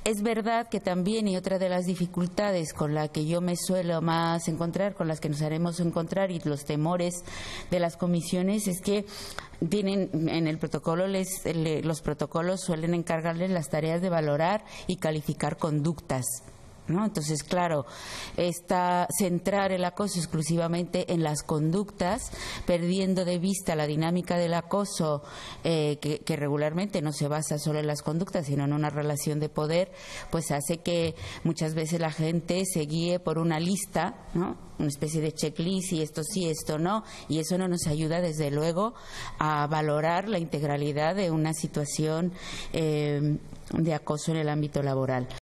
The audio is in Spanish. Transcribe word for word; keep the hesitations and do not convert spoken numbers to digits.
Es verdad que también, y otra de las dificultades con la que yo me suelo más encontrar, con las que nos haremos encontrar, y los temores de las comisiones, es que tienen en el protocolo, les, le, los protocolos suelen encargarles las tareas de valorar y calificar conductas, ¿no? Entonces, claro, está centrar el acoso exclusivamente en las conductas, perdiendo de vista la dinámica del acoso, eh, que, que regularmente no se basa solo en las conductas, sino en una relación de poder, pues hace que muchas veces la gente se guíe por una lista, ¿no? Una especie de checklist, y esto sí, esto no, y eso no nos ayuda, desde luego, a valorar la integralidad de una situación eh, de acoso en el ámbito laboral.